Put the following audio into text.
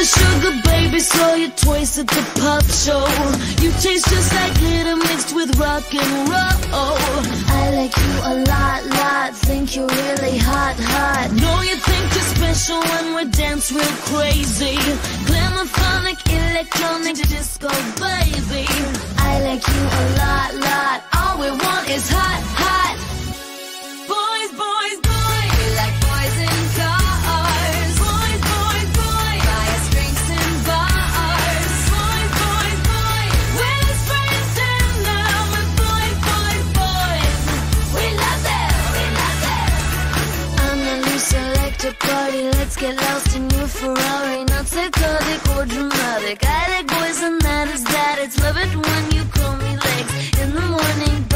sugar baby, saw you twice at the pop show. You taste just like glitter mixed with rock and roll. I like you a lot, think you're really hot. Know you think you're special when we dance real crazy. Glamophonic, electronic, disco baby. I like you a lot, all we want is hot. Boys, boys, boys. We like boys in cars. Boys, boys, boys. Buy us drinks in bars. Boys, boys, boys. We're just friends and now we're boys. We love them. I'm the new selector party. Let's get lost in your Ferrari. Not psychotic or dramatic. I like boys and that is that. It's love it when you call me legs in the morning.